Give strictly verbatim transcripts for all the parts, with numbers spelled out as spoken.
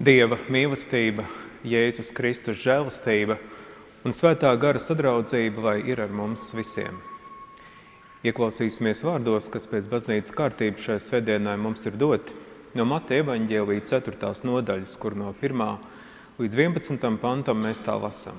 Dieva mīlestība, Jēzus Kristus žēlastība un svētā gara sadraudzība lai ir ar mums visiem. Ieklausīsimies vārdos, kas pēc baznīcas kārtības šai svētdienai mums ir doti, no Mateja evaņģēlija ceturtās nodaļas, kur no pirmā līdz vienpadsmitam pantam mēs tā lasam.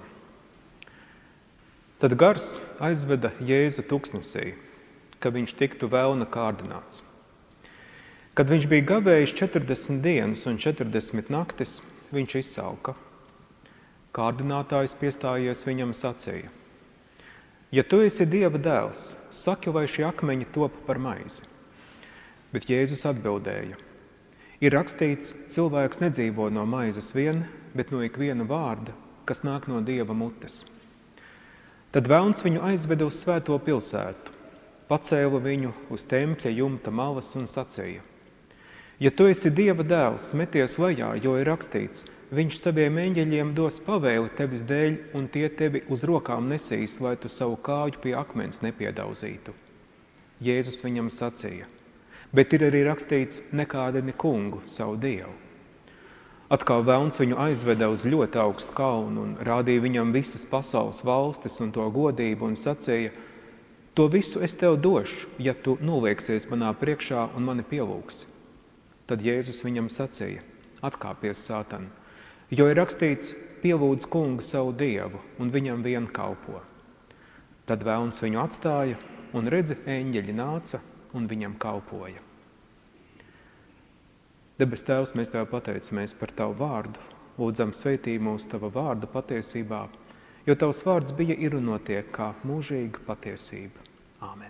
Tad gars aizveda Jēzu tuksnesī, ka viņš tiktu vēlna kārdināts. Kad viņš bija gavējis četrdesmit dienas un četrdesmit naktis, viņš izsauka. Kārdinātājs piestājies viņam sacīja: Ja tu esi Dieva dēls, saki, lai šie akmeņi top par maizi. Bet Jēzus atbildēja: Ir rakstīts, cilvēks nedzīvo no maizes vien, bet no ikviena vārda, kas nāk no Dieva mutes. Tad velns viņu aizveda uz svēto pilsētu, pacēla viņu uz tempļa jumta malas un sacīja: Ja tu esi Dieva dēls, meties lejā, jo ir rakstīts, viņš saviem eņģeļiem dos pavēli tevis dēļ, un tie tevi uz rokām nesīs, lai tu savu kāju pie akmens nepiedauzītu. Jēzus viņam sacīja: Bet ir arī rakstīts, nekādini kungu, savu Dievu. Atkal velns viņu aizveda uz ļoti augstu kalnu un rādīja viņam visas pasaules valstis un to godību un sacīja: To visu es tev došu, ja tu nolieksies manā priekšā un mani pielūgsi. Tad Jēzus viņam sacīja: Atkāpies, Sātan, jo ir rakstīts, pielūdz kungu savu Dievu un viņam vien kalpo. Tad velns viņu atstāja un redzi, eņģeļi nāca un viņam kalpoja. Debes Tēvs, mēs Tev pateicamies par Tavu vārdu, lūdzam sveitī mūs Tava vārda patiesībā, jo Tavs vārds bija ir un notiek kā mūžīga patiesība. Āmen.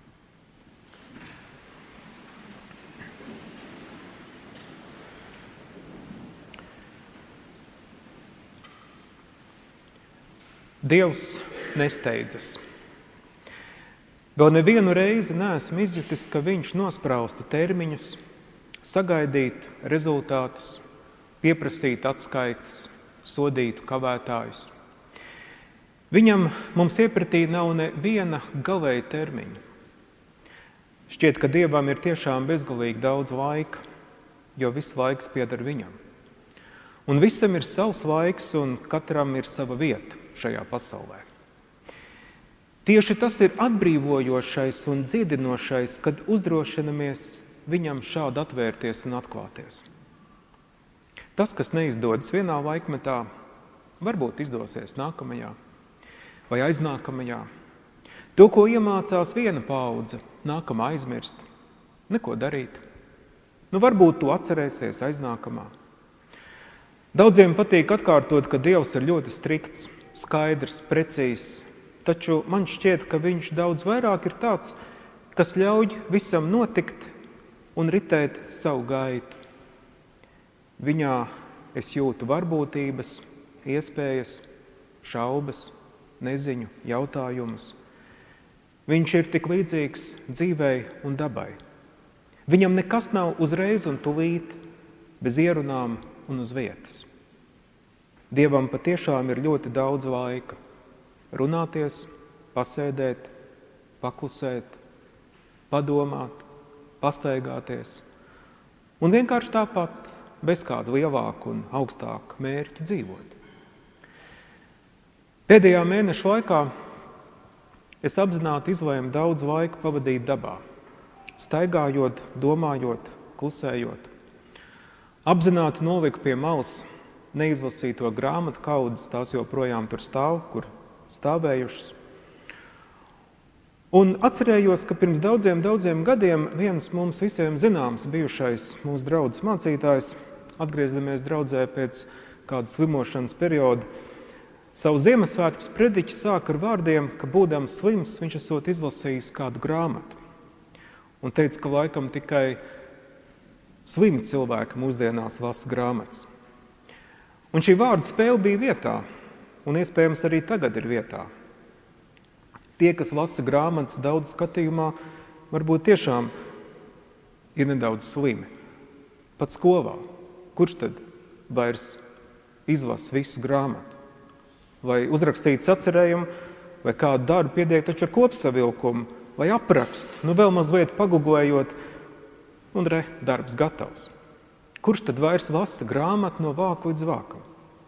Dievs nesteidzas. Vēl nevienu reizi neesmu izjutis, ka viņš nospraustu termiņus, sagaidītu rezultātus, pieprasītu atskaites, sodītu kavētājus. Viņam mums iepratī nav neviena galēja termiņa. Šķiet, ka Dievam ir tiešām bezgalīgi daudz laika, jo viss laiks pieder viņam. Un visam ir savs laiks un katram ir sava vieta šajā pasaulē. Tieši tas ir atbrīvojošais un dziedinošais, kad uzdrošinamies viņam šādi atvērties un atklāties. Tas, kas neizdodas vienā laikmetā, varbūt izdosies nākamajā vai aiznākamajā. To, ko iemācās viena paudze, nākamā aizmirst, neko darīt. Nu, varbūt tu atcerēsies aiznākamā. Daudziem patīk atkārtot, ka Dievs ir ļoti strikts, skaidrs, precīzs, taču man šķiet, ka viņš daudz vairāk ir tāds, kas ļauj visam notikt un ritēt savu gaitu. Viņā es jūtu varbūtības, iespējas, šaubas, neziņu, jautājumus. Viņš ir tik līdzīgs dzīvei un dabai. Viņam nekas nav uzreiz un tulīt, bez ierunām un uz vietas. Dievam patiešām ir ļoti daudz laika runāties, pasēdēt, paklusēt, padomāt, pastaigāties un vienkārši tāpat bez kāda lielāka un augstāka mērķa dzīvot. Pēdējā mēneša laikā es apzināti izlēmu daudz laika pavadīt dabā, staigājot, domājot, klusējot. Apzināti noliku pie malas neizlasīto grāmatu kaudzes, tās joprojām tur stāv, kur stāvējušas. Un atcerējos, ka pirms daudziem, daudziem gadiem viens mums visiem zināms bijušais mūsu draudzes mācītājs, atgriezamies draudzē pēc kāda slimošanas perioda, savu Ziemassvētkus prediķi sāk ar vārdiem, ka būdams slims, viņš esot izlasījis kādu grāmatu. Un teica, ka laikam tikai slimi cilvēki mūsdienās lasa grāmatas. Un šī vārda spēle bija vietā, un iespējams arī tagad ir vietā. Tie, kas lasa grāmatas daudz skatījumā, varbūt tiešām ir nedaudz slimi. Pat skolā. Kurš tad vairs izlasa visu grāmatu? Vai uzrakstīt sacerējumu, vai kādu darbu piedēkt taču ar kopsavilkumu, vai aprakstu, nu vēl mazliet paguglējot, un re, darbs gatavs. Kurš tad vairs lasa grāmatu no vāka līdz vākam?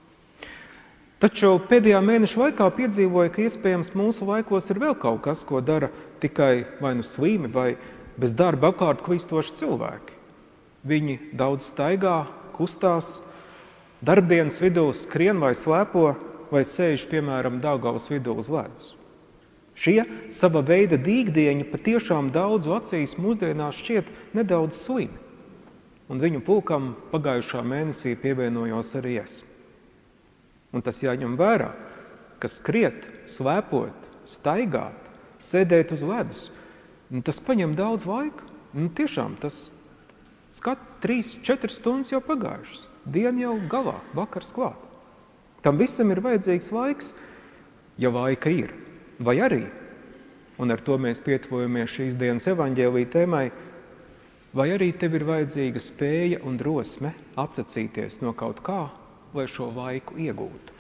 Taču pēdējā mēneša laikā piedzīvoja, ka iespējams mūsu laikos ir vēl kaut kas, ko dara tikai vai nu slīmi vai bez darba apkārt klīstoši cilvēki. Viņi daudz staigā, kustās, darbdienas vidū skrien vai slēpo vai sēž, piemēram, Daugavas vidū uz ledus. Šie sava veida dīgdieņi patiešām daudzu acīs mūsdienās šķiet nedaudz slimi. Un viņu pulkam pagājušā mēnesī pievienojos arī es. Un tas jāņem vērā, ka skriet, slēpot, staigāt, sēdēt uz ledus, nu, tas paņem daudz laika. Nu, tiešām tas skat trīs, četras stundas jau pagājušas. Diena jau galā, vakars klāt. Tam visam ir vajadzīgs laiks, ja laika ir. Vai arī, un ar to mēs pietuvojamies šīs dienas evaņģēlija tēmai, vai arī tev ir vajadzīga spēja un drosme atsacīties no kaut kā, lai šo laiku iegūtu.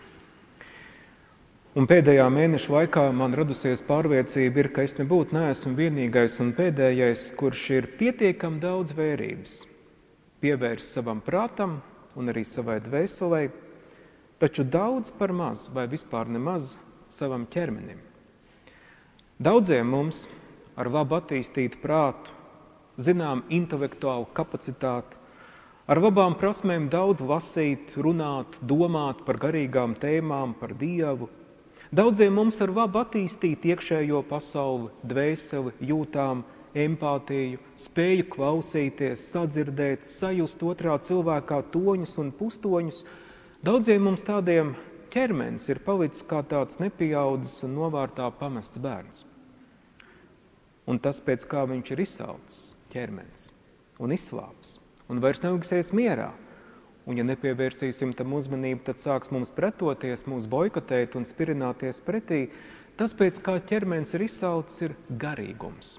Un pēdējā mēneša laikā man radusies pārliecība ir, ka es nebūtu neesmu vienīgais un pēdējais, kurš ir pietiekami daudz vērības, pievērst savam prātam un arī savai dvēselei, taču daudz par maz vai vispār nemaz savam ķermenim. Daudziem mums ar labu attīstītu prātu, zinām intelektuālu kapacitāti, ar labām prasmēm daudz lasīt, runāt, domāt par garīgām tēmām, par Dievu. Daudziem mums ar labu attīstīt iekšējo pasauli, dvēseli, jūtām, empātiju, spēju klausīties, sadzirdēt, sajust otrā cilvēkā toņus un pustoņus. Daudziem mums tādiem ķermenis ir palicis kā tāds nepieaudzis un novārtā pamests bērns. Un tas, pēc kā viņš ir izsalcis ķermenis un izslāps, un vairs neilgsies mierā. Un ja nepievērsīsim tam uzmanību, tad sāks mums pretoties, mūs boikotēt un spirināties pretī. Tas, pēc kā ķermenis ir izsalcis, ir garīgums.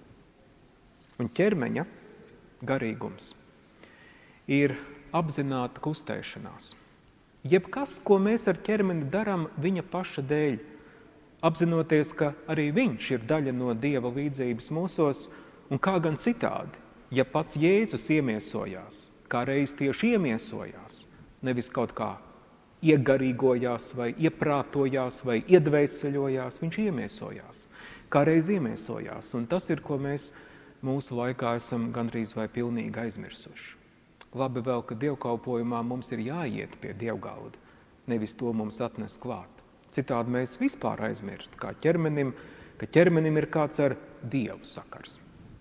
Un ķermeņa garīgums ir apzināta kustēšanās. Jebkas, ko mēs ar ķermeni darām viņa paša dēļ, apzinoties, ka arī viņš ir daļa no Dieva līdzības mūsos, un kā gan citādi, ja pats Jēzus iemiesojās, kā reiz tieši iemiesojās, nevis kaut kā iegarīgojās vai ieprātojās vai iedvēseļojās, viņš iemiesojās, kā reiz iemiesojās, un tas ir, ko mēs mūsu laikā esam gandrīz vai pilnīgi aizmirsuši. Labi vēl, ka dievkalpojumā mums ir jāiet pie dievgalda, nevis to mums atnes klāt. Citādi mēs vispār aizmirst, kā ķermenim, ka ķermenim ir kāds ar Dievu sakars.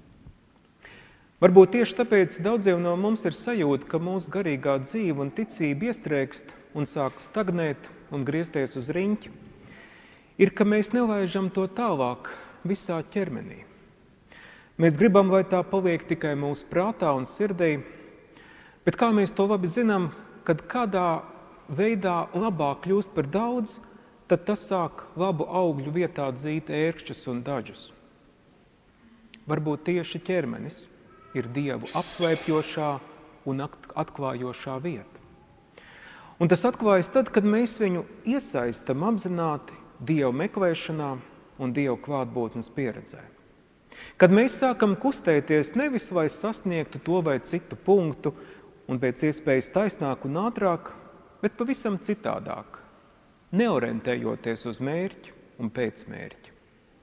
Varbūt tieši tāpēc daudziem no mums ir sajūta, ka mūsu garīgā dzīve un ticība iestrēgst un sāk stagnēt un griezties uz riņķi, ir, ka mēs nelaižam to tālāk visā ķermenī. Mēs gribam, lai tā paliek tikai mūsu prātā un sirdī, bet kā mēs to labi zinām, kad kādā veidā labāk kļūst par daudz, tad tas sāk labu augļu vietā dzīt ērkšķus un dažus. Varbūt tieši ķermenis ir Dievu apslēpjošā un atklājošā vieta. Un tas atklājas tad, kad mēs viņu iesaistam apzināti Dievu meklēšanā un Dievu klātbūtnes pieredzē. Kad mēs sākam kustēties nevis, lai sasniegtu to vai citu punktu un pēc iespējas taisnāk un ātrāk, bet pavisam citādāk, neorientējoties uz mērķi un pēc mērķi.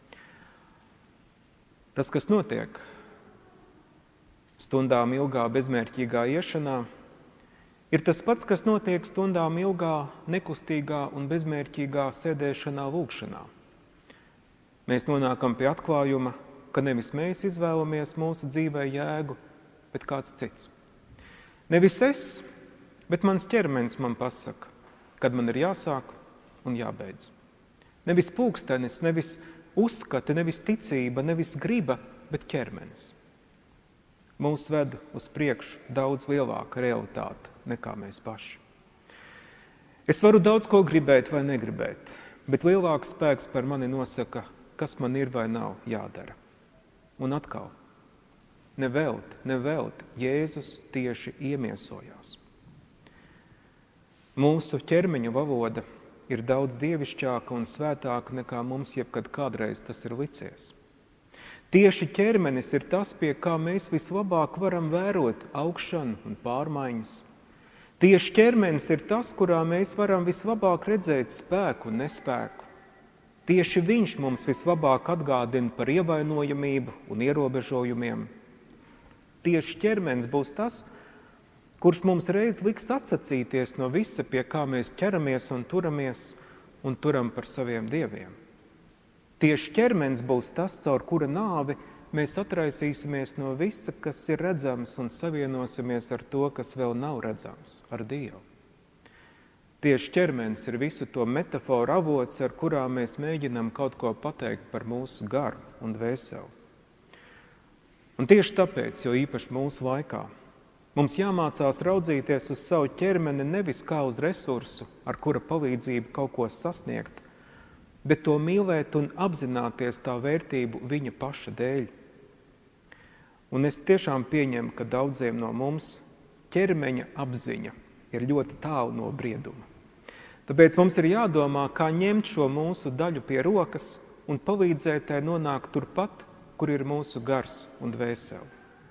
Tas, kas notiek stundām ilgā bezmērķīgā iešanā, ir tas pats, kas notiek stundām ilgā nekustīgā un bezmērķīgā sēdēšanā lūgšanā. Mēs nonākam pie atklājuma, ka nevis mēs izvēlamies mūsu dzīvē jēgu, bet kāds cits. Nevis es, bet mans ķermenis man pasaka, kad man ir jāsāk un jābeidz. Nevis pulkstenis, nevis uzskati, nevis ticība, nevis griba, bet ķermenis. Mūs ved uz priekšu daudz lielāka realitāte nekā mēs paši. Es varu daudz ko gribēt vai negribēt, bet lielāks spēks par mani nosaka, kas man ir vai nav jādara. Un atkal, nevelti, nevelti, Jēzus tieši iemiesojās. Mūsu ķermeņa valoda ir daudz dievišķāka un svētāka nekā mums jebkad kādreiz tas ir licies. Tieši ķermenis ir tas, pie kā mēs vislabāk varam vērot augšanu un pārmaiņas. Tieši ķermenis ir tas, kurā mēs varam vislabāk redzēt spēku un nespēku. Tieši viņš mums vislabāk atgādina par ievainojamību un ierobežojumiem. Tieši ķermenis būs tas, kurš mums reiz liks atsacīties no visa, pie kā mēs ķeramies un turamies un turam par saviem dieviem. Tieši ķermenis būs tas, caur kura nāvi mēs atraisīsimies no visa, kas ir redzams, un savienosimies ar to, kas vēl nav redzams, ar Dievu. Tieši ķermenis ir visu to metaforu avots, ar kurām mēs mēģinām kaut ko pateikt par mūsu garu un dvēseli. Un tieši tāpēc, jo īpaši mūsu laikā, mums jāmācās raudzīties uz savu ķermeni nevis kā uz resursu, ar kura palīdzību kaut ko sasniegt, bet to mīlēt un apzināties tā vērtību viņa paša dēļ. Un es tiešām pieņemu, ka daudziem no mums ķermeņa apziņa ir ļoti tālu no brieduma. Tāpēc mums ir jādomā, kā ņemt šo mūsu daļu pie rokas un palīdzēt tai nonākt turpat, kur ir mūsu gars un dvēseli.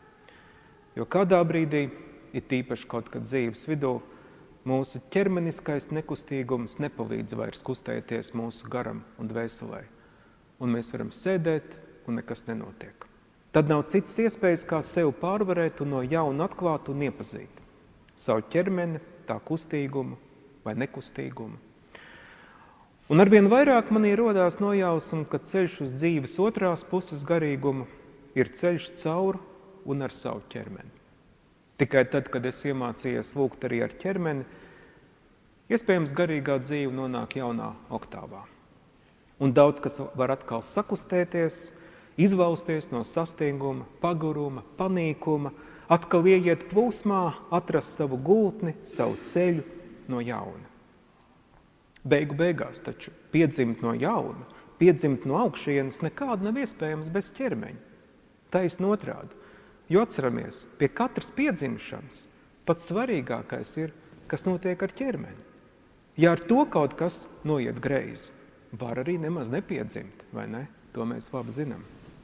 Jo kādā brīdī, ir tīpaši kaut kad dzīves vidū, mūsu ķermeniskais nekustīgums nepalīdz vairs kustēties mūsu garam un dvēselē. Un mēs varam sēdēt, un nekas nenotiek. Tad nav cits iespējas, kā sevi pārvarēt un no jauna atklāt un iepazīt. Savu ķermeni, tā kustīgumu vai nekustīgumu. Un arvien vairāk manī rodās nojausma, ka ceļš uz dzīves otrās puses garīgumu ir ceļš caur un ar savu ķermeni. Tikai tad, kad es iemācījies lūgt arī ar ķermeni, iespējams garīgā dzīve nonāk jaunā oktāvā. Un daudz, kas var atkal sakustēties, izvausties no sastinguma, paguruma, panīkuma, atkal ieiet plūsmā, atrast savu gultni, savu ceļu no jauna. Beigu beigās taču piedzimt no jauna, piedzimt no augšienes nekādu nav iespējams bez ķermeņa. Taisn otrādi. Jo atceramies, pie katras piedzimšanas pats svarīgākais ir, kas notiek ar ķermeni. Ja ar to kaut kas noiet greizi, var arī nemaz nepiedzimt, vai ne? To mēs labi zinām.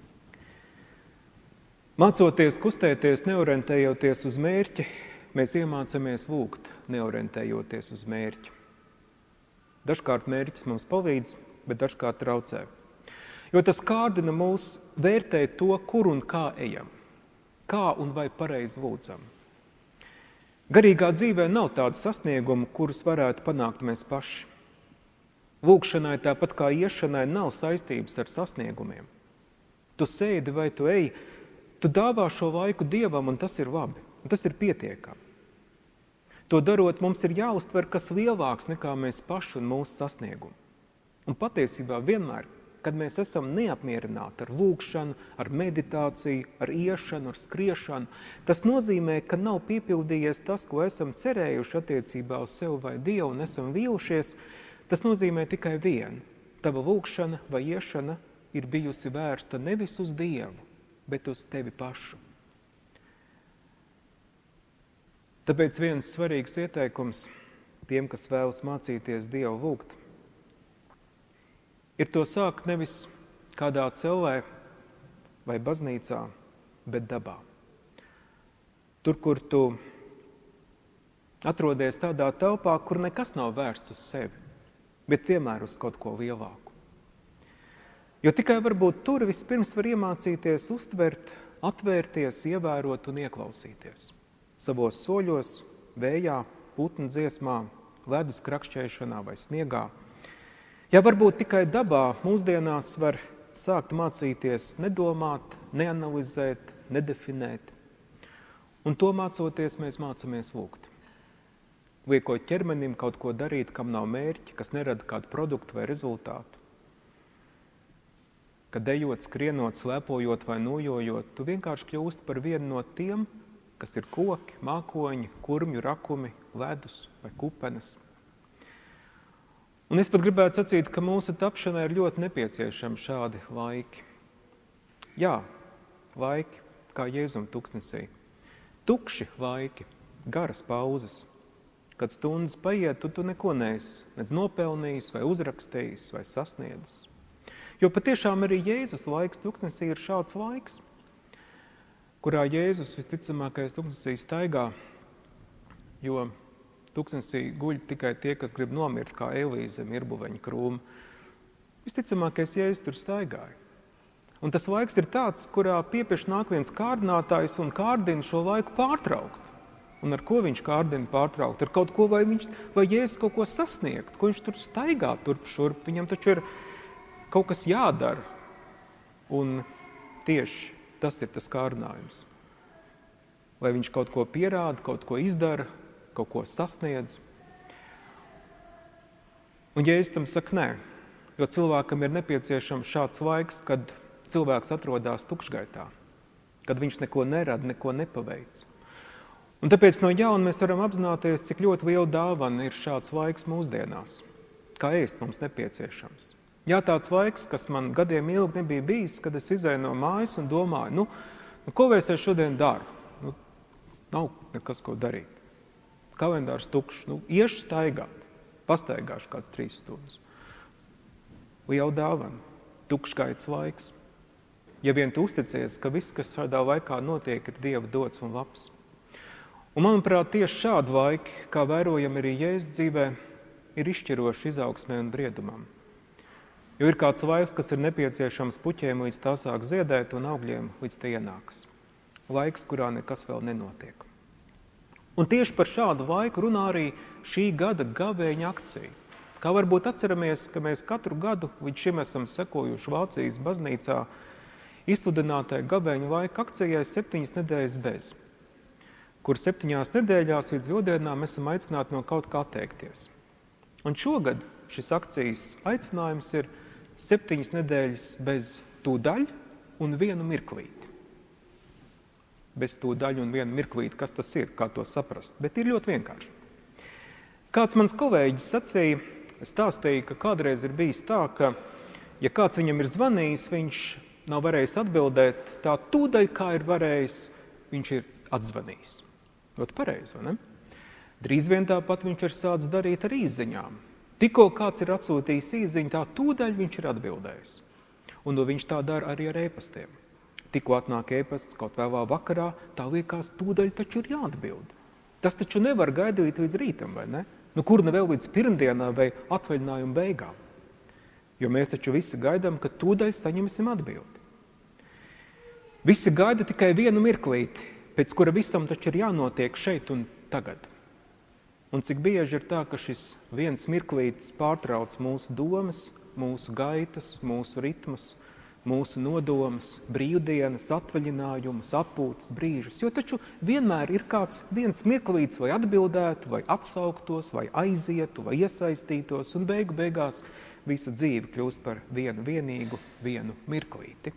Mācoties kustēties, neorientējoties uz mērķi, mēs iemācamies lūgt, neorientējoties uz mērķi. Dažkārt mērķis mums palīdz, bet dažkārt traucē. Jo tas kārdina mūs vērtēt to, kur un kā ejam. Kā un vai pareizi lūdzam. Garīgā dzīvē nav tāda sasnieguma, kurus varētu panākt mēs paši. Lūkšanai tāpat kā iešanai nav saistības ar sasniegumiem. Tu sēdi vai tu ej, tu dāvā šo laiku Dievam, un tas ir labi, un tas ir pietiekami. To darot, mums ir jāuztver kas lielāks nekā mēs paši un mūsu sasniegumi. Un patiesībā vienmēr, kad mēs esam neapmierināti ar lūgšanu, ar meditāciju, ar iešanu, ar skriešanu, tas nozīmē, ka nav piepildījies tas, ko esam cerējuši attiecībā uz sevi vai Dievu un esam vīlušies. Tas nozīmē tikai vienu. Tava lūgšana vai iešana ir bijusi vērsta nevis uz Dievu, bet uz tevi pašu. Tāpēc viens svarīgs ieteikums tiem, kas vēlas mācīties Dievu lūgt, ir to sākt nevis kādā cellē vai baznīcā, bet dabā. Tur, kur tu atrodies tādā telpā, kur nekas nav vērsts uz sevi, bet vienmēr uz kaut ko lielāku. Jo tikai varbūt tur vispirms var iemācīties uztvert, atvērties, ievērot un ieklausīties. Savos soļos, vējā, putnu dziesmā, ledus krakšķēšanā vai sniegā. Ja varbūt tikai dabā mūsdienās var sākt mācīties nedomāt, neanalizēt, nedefinēt. Un to mācoties mēs mācamies lūgt. Liekot ķermenim kaut ko darīt, kam nav mērķi, kas nerada kādu produktu vai rezultātu. Kad ejot, skrienot, slēpojot vai nojojot, tu vienkārši kļūsti par vienu no tiem, kas ir koki, mākoņi, kurmju rakumi, ledus vai kupenes. Un es pat gribētu sacīt, ka mūsu tapšanai ir ļoti nepieciešami šādi laiki. Jā, laiki, kā Jēzum tuksnesī. Tukši laiki, garas pauzes. Kad stundas paiet, tu, tu neko neesi, nedz nopelnījis vai uzrakstījis vai sasniedzis. Jo patiešām arī Jēzus laiks tuksnesī ir šāds laiks, kurā Jēzus visticamākais tuksnesī staigā, jo tuksnesī guļ tikai tie, kas grib nomirt, kā Elīze zem irbuveņa krūma. Visticamākais Jēzus tur staigāja. Un tas laiks ir tāds, kurā piepieši nāk viens kārdinātājs un kārdina šo laiku pārtraukt. Un ar ko viņš kārdina pārtraukt? Ar kaut ko, vai, viņš, vai Jēzus kaut ko sasniegt, ko viņš tur staigā turp šurp. Viņam taču ir kaut kas jādara. Un tieši tas ir tas kārdinājums. Vai viņš kaut ko pierāda, kaut ko izdara, kaut ko sasniedz. Un Jēzus tam saka nē, jo cilvēkam ir nepieciešams šāds laiks, kad cilvēks atrodas tukšgaitā, kad viņš neko nerada, neko nepaveic. Un tāpēc no jauna mēs varam apzināties, cik ļoti liela dāvana ir šāds laiks mūsdienās, kā ēst mums nepieciešams. Jā, tāds laiks, kas man gadiem ilgi nebija bijis, kad es izēju no mājas un domāju, nu, nu ko es šodien daru? Nu, nav nekas, ko darīt. Kalendārs tukšs, nu, iešu staigāt, pastaigāšu kāds trīs stundas. Liela dāvana, tukšgaits laiks. Ja vien tu uzticies, ka viss, kas šādā laikā notiek, ir Dieva dots un labs. Un manuprāt, tieši šādi laiki, kā vērojam arī Jēzus dzīvē, ir izšķiroši izaugsmē un briedumam. Jo ir kāds laiks, kas ir nepieciešams puķiem, līdz tā sāk ziedēt, un augļiem, līdz tie ienāks. Laiks, kurā nekas vēl nenotiek. Un tieši par šādu laiku runā arī šī gada gavēņa akcija. Kā varbūt atceramies, ka mēs katru gadu līdz šim esam sekojuši Vācijas baznīcā izsludinātai gavēņa laika akcijai septiņas nedēļas bez, kur septiņās nedēļās līdz vildienām esam aicināti no kaut kā atteikties. Un šogad šis akcijas aicinājums ir septiņas nedēļas bez tūdaļ un vienu mirklīti. Bez tūdaļ un vienu mirklīti, kas tas ir, kā to saprast, bet ir ļoti vienkārši. Kāds mans kolēģis sacīja, stāstīja, ka kādreiz ir bijis tā, ka, ja kāds viņam ir zvanījis, viņš nav varējis atbildēt, tā tūdaļ, kā ir varējis, viņš ir atzvanījis. Ļoti pareizi, vai ne? Drīz vien tāpat viņš ir sācis darīt ar īsziņām. Tikko kāds ir atsūtījis īsziņu, tā tūdaļ viņš ir atbildējis. Un no viņš tā dara arī ar ēpastiem. Tikko atnāk ēpasts kaut vēlā vakarā, tā liekas, tūdaļ taču ir jāatbild. Tas taču nevar gaidīt līdz rītam, vai ne? Nu, kur ne vēl līdz pirmdienā vai atvaļinājuma beigām. Jo mēs taču visi gaidām, ka tūdaļ saņemsim atbildi. Visi gaida tikai vienu mirklīti, pēc kura visam taču ir jānotiek šeit un tagad. Un cik bieži ir tā, ka šis viens mirklītis pārtrauc mūsu domas, mūsu gaitas, mūsu ritmus, mūsu nodomus, brīvdienas, atvaļinājumus, atpūtas brīžus. Jo taču vienmēr ir kāds viens mirklītis, vai atbildētu, vai atsauktos, vai aizietu, vai iesaistītos, un beigu beigās visa dzīve kļūst par vienu vienīgu, vienu mirklīti.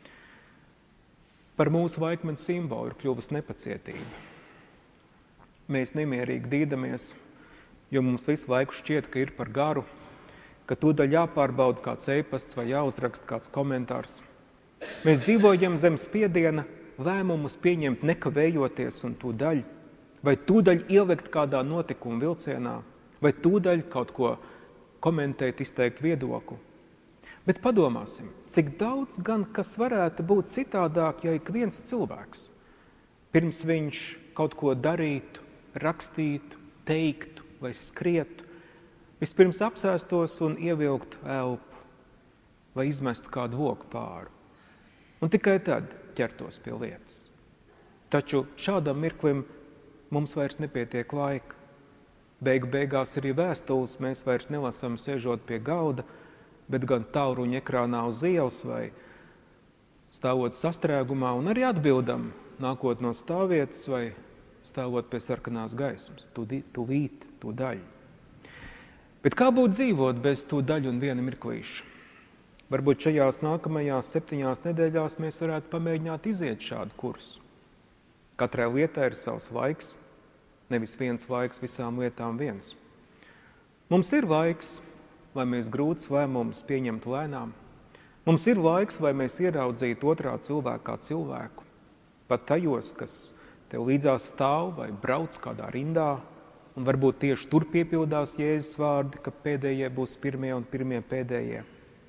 Par mūsu laikmetu simbolu ir kļuvusi nepacietība. Mēs nemierīgi dīdamies, jo mums visu laiku šķiet, ka ir par garu, ka tūdaļ jāpārbauda kāds ēpasts vai jāuzraksta kāds komentārs. Mēs dzīvojam zem spiediena, lēmumus pieņemt nekavējoties un tūdaļ, vai tūdaļ ielikt kādā notikuma vilcienā, vai tūdaļ kaut ko komentēt, izteikt viedokli. Bet padomāsim, cik daudz gan kas varētu būt citādāk, ja ik viens cilvēks, pirms viņš kaut ko darītu, rakstītu, teiktu vai skrietu, vispirms apsēstos un ievilktu elpu vai izmestu kādu voku pāri. Un tikai tad ķertos pie lietas. Taču šādam mirklim mums vairs nepietiek laika. Beigu beigās arī vēstules mēs vairs nelasam sēžot pie galda, bet gan tālruņa ekrānā uz ielas vai stāvot sastrēgumā un arī atbildam, nākot no stāvvietas vai stāvot pie sarkanās gaismas, tūlīt, tūdaļ. Bet kā būtu dzīvot bez tūdaļ un viena mirklīša? Varbūt šajās nākamajās septiņās nedēļās mēs varētu pamēģināt iziet šādu kursu. Katrai lietai ir savs laiks, nevis viens laiks visām lietām viens. Mums ir laiks, lai mēs grūtus lēmumus pieņemtu lēnām. Mums ir laiks, lai mēs ieraudzītu otrā cilvēku kā cilvēku, pat tajos, kas tev līdzās stāv vai brauc kādā rindā, un varbūt tieši tur piepildās Jēzus vārdi, ka pēdējie būs pirmie un pirmie pēdējie.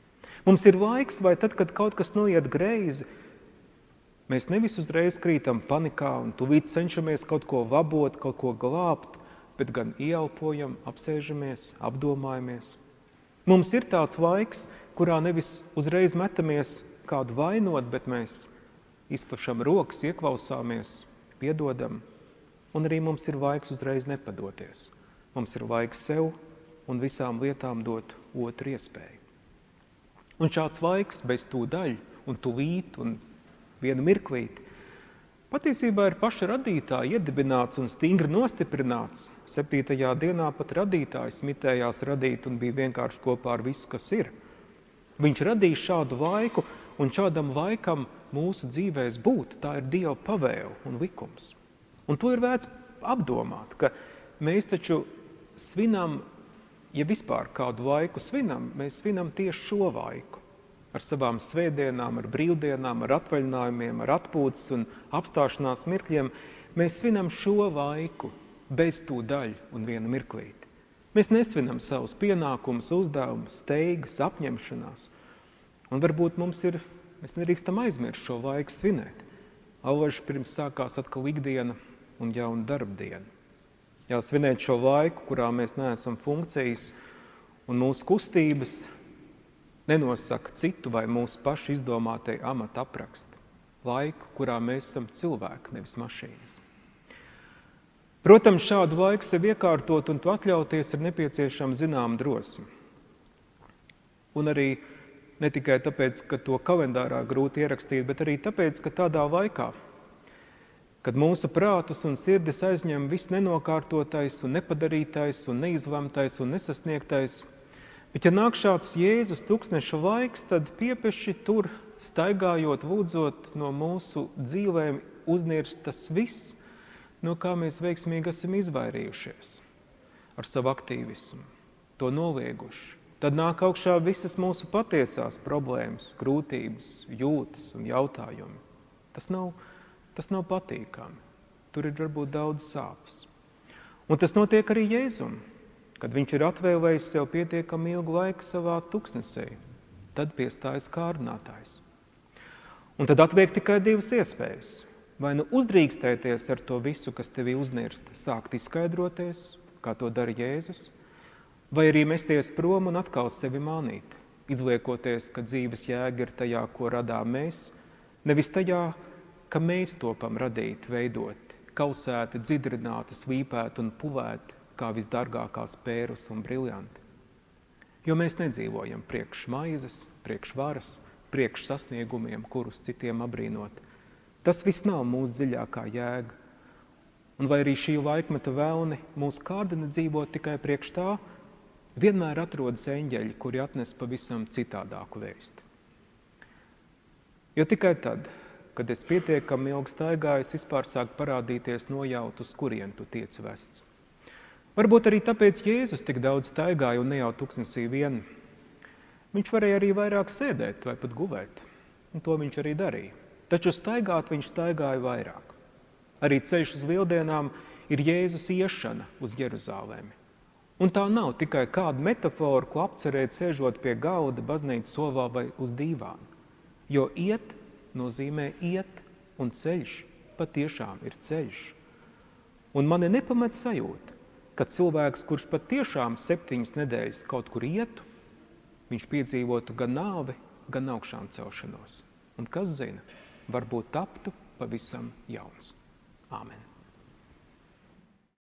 Mums ir laiks, vai tad, kad kaut kas noiet greizi, mēs nevis uzreiz krītam panikā un tūlīt cenšamies kaut ko labot, kaut ko glābt, bet gan ieelpojam, apsēžamies, apdomājamies. Mums ir tāds laiks, kurā nevis uzreiz metamies kādu vainot, bet mēs izplašam rokas, ieklausāmies, piedodam, un arī mums ir laiks uzreiz nepadoties. Mums ir laiks sev un visām lietām dot otru iespēju. Un šāds laiks bez tūdaļ un tūlīt un vienu mirklīti patiesībā ir paša radītāja iedibināts un stingri nostiprināts. Septītajā dienā pat radītājs mitējās radīt un bija vienkārši kopā ar visu, kas ir. Viņš radīja šādu laiku, un šādam laikam mūsu dzīvēs būt. Tā ir Dieva pavēle un likums. Un to ir vērts apdomāt, ka mēs taču svinam, ja vispār kādu laiku svinam, mēs svinam tieši šo laiku. Ar savām svētdienām, ar brīvdienām, ar atvaļinājumiem, ar atpūtas un apstāšanās mirkļiem. Mēs svinam šo laiku bez tūdaļ un viena mirklīti. Mēs nesvinam savus pienākumus, uzdevumus, steigas, apņemšanās. Un varbūt mums ir, mēs nedrīkstam aizmirst šo laiku svinēt. Allaž pirms sākās atkal ikdiena un jauna darbdiena. Jā, svinēt šo laiku, kurā mēs neesam funkcijas un mūsu kustības nenosaka citu vai mūsu pašu izdomātai amata apraksti. Laiku, kurā mēs esam cilvēki, nevis mašīnas. Protams, šādu laiku sev iekārtot un to atļauties ir nepieciešama zināma drosme. Un arī ne tikai tāpēc, ka to kalendārā grūti ierakstīt, bet arī tāpēc, ka tādā laikā, kad mūsu prātus un sirdis aizņem viss nenokārtotais un nepadarītais un neizlemtais un nesasniegtais, bet ja nāk šāds Jēzus tūkstneša laiks, tad piepeši tur staigājot, lūdzot no mūsu dzīvēm uznirst tas viss, no kā mēs veiksmīgi esam izvairījušies ar savu aktīvismu, to nolieguši. Tad nāk augšā visas mūsu patiesās problēmas, grūtības, jūtas un jautājumi. Tas nav Tas nav patīkami. Tur ir varbūt daudz sāpes. Un tas notiek arī Jēzum, kad viņš ir atvēlējis sev pietiekami ilgu laiku savā tuksnesī. Tad piestājas kārdinātājs. Un tad atliek tikai divas iespējas. Vai nu uzdrīkstēties ar to visu, kas tevi uznirst, sākt izskaidroties, kā to dara Jēzus, vai arī mesties prom un atkal sevi mānīt, izliekoties, ka dzīves jēga ir tajā, ko radām mēs, nevis tajā, ka mēs topam radīt, veidot, kausēti, dzidrināti, svīpēti un pulēti, kā visdārgākās pērus un briljanti. Jo mēs nedzīvojam priekš maizes, priekš varas, priekš sasniegumiem, kurus citiem abrīnot. Tas viss nav mūsu dziļākā jēga. Un vai arī šī laikmeta vēlni mūs kārdina dzīvot tikai priekš tā, vienmēr atrodas eņģeļi, kuri atnes pavisam citādāku vēsti. Jo tikai tad, kad es pietiekami ilgi staigāju, es vispār sāku parādīties nojaut, uz kurien tu tiec vests. Varbūt arī tāpēc Jēzus tik daudz staigāja un ne jau tuksnesī vien. Viņš varēja arī vairāk sēdēt vai pat gulēt, un to viņš arī darīja. Taču staigāt viņš staigāja vairāk. Arī ceļš uz lieldienām ir Jēzus iešana uz Jeruzalemi. Un tā nav tikai kāda metafora, ko apcerēt sēžot pie galda, baznīcas solā vai uz dīvāna. Jo iet nozīmē iet, un ceļš patiešām ir ceļš. Un mani nepamet sajūta, ka cilvēks, kurš patiešām septiņas nedēļas kaut kur ietu, viņš piedzīvotu gan nāvi, gan augšām celšanos. Un kas zina, varbūt taptu pavisam jauns. Āmen.